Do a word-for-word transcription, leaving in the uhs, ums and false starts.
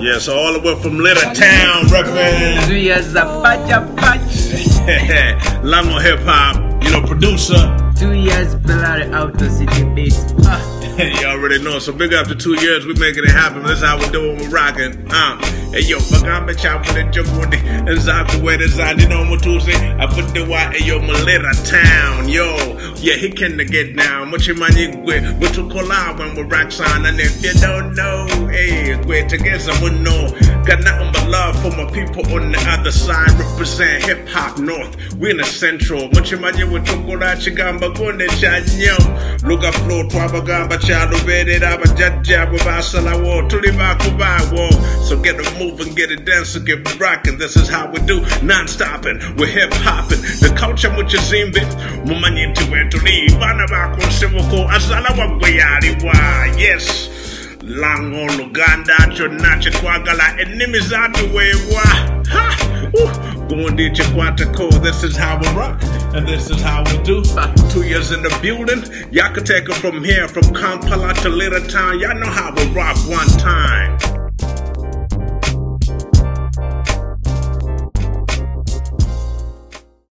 Yeah, so all the way from Little Town, reppin'. Two years of Pacha Pacha. Lango hip hop, you know, producer. Two years Bellary Auto City Beats. Ah. You already know, so big up to two years, we making it happen. That's how we doing, we rocking. Uh, hey yo, Bagamba Chop with the joke with the exactly where the side, you know what to say. I put the white, hey yo, my little town, yo. Yeah, he can get down. What you man, you with, what you call out when we rock sign. And if you don't know, hey, we're together, someone know. Got nothing but love for my people on the other side. Represent hip hop north, we in the central. What you man, you with Chokola Chigamba, Gonde Chanyo. Look up flow, Twabagamba. So get it moving, get it dancing, get it rocking. This is how we do, non-stopping. We're hip-hopping. The culture which is in it. Mumani to where to leave. Banabako Simoko Asalawa Wayari. Yes. Lango Luganda, Chonacha Kwagala, and Nimizatu Wewa. Ha! Going to Chiquataco. This is how we rock, and this is how we do. Two years in the building, y'all can take it from here, from Kampala to Little Town. Y'all know how we rock one time.